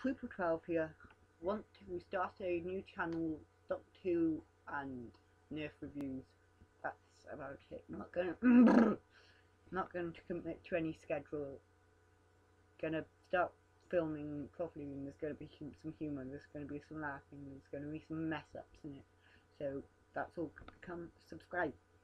Triple 12 here. Want to start a new channel, Doctor Who and Nerf reviews. That's about it. Not going to commit to any schedule. Gonna start filming properly, and there's going to be some humour, there's going to be some laughing, there's going to be some mess ups in it. So that's all. Come subscribe.